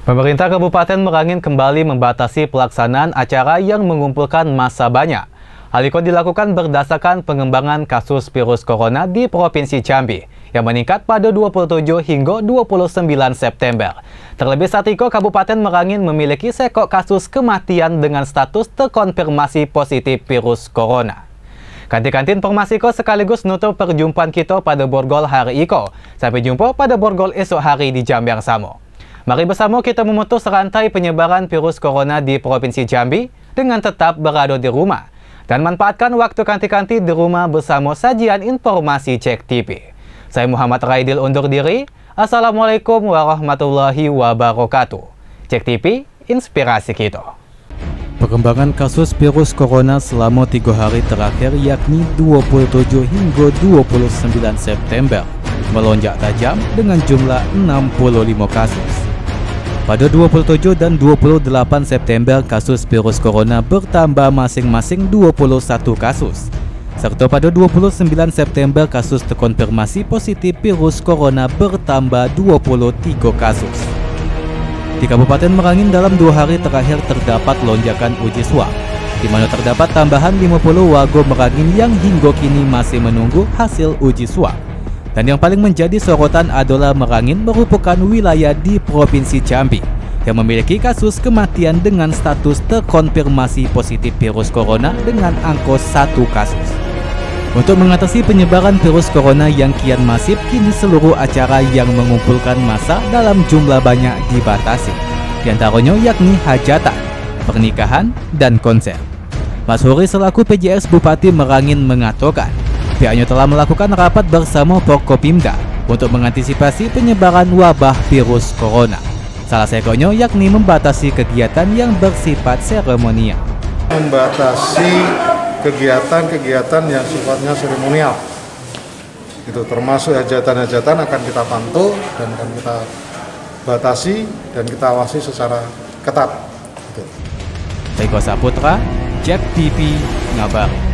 Pemerintah Kabupaten Merangin kembali membatasi pelaksanaan acara yang mengumpulkan massa banyak. Hal itu dilakukan berdasarkan pengembangan kasus virus corona di Provinsi Jambi yang meningkat pada 27 hingga 29 September. Terlebih saat itu, Kabupaten Merangin memiliki sekok kasus kematian dengan status terkonfirmasi positif virus corona. Kanti-kanti informasi ko sekaligus nutup perjumpaan kita pada Borgol hari iko. Sampai jumpa pada Borgol esok hari di Jambi yang sama. Mari bersama kita memutus rantai penyebaran virus corona di Provinsi Jambi dengan tetap berada di rumah dan manfaatkan waktu kanti-kanti di rumah bersama sajian informasi Cek TV. Saya Muhammad Raidil undur diri. Assalamualaikum warahmatullahi wabarakatuh. Cek TV, inspirasi kita. Perkembangan kasus virus corona selama 3 hari terakhir yakni 27 hingga 29 September melonjak tajam dengan jumlah 65 kasus. Pada 27 dan 28 September, kasus virus corona bertambah masing-masing 21 kasus. Serta pada 29 September, kasus terkonfirmasi positif virus corona bertambah 23 kasus. Di Kabupaten Merangin dalam 2 hari terakhir terdapat lonjakan uji swab, di mana terdapat tambahan 50 warga Merangin yang hingga kini masih menunggu hasil uji swab. Dan yang paling menjadi sorotan adalah Merangin merupakan wilayah di Provinsi Jambi yang memiliki kasus kematian dengan status terkonfirmasi positif virus corona dengan angka 1 kasus. Untuk mengatasi penyebaran virus corona yang kian masif, kini seluruh acara yang mengumpulkan massa dalam jumlah banyak dibatasi. Di antaranya yakni hajatan, pernikahan, dan konser. Mas Huri selaku PJS Bupati Merangin mengatakan, pihaknya telah melakukan rapat bersama Forkopimda untuk mengantisipasi penyebaran wabah virus corona. Salah satunya yakni membatasi kegiatan yang bersifat seremonial. Membatasi kegiatan-kegiatan yang sifatnya seremonial. Itu termasuk hajatan-hajatan akan kita pantau dan akan kita batasi dan kita awasi secara ketat. Eko Saputra, Cek TV, Ngabar.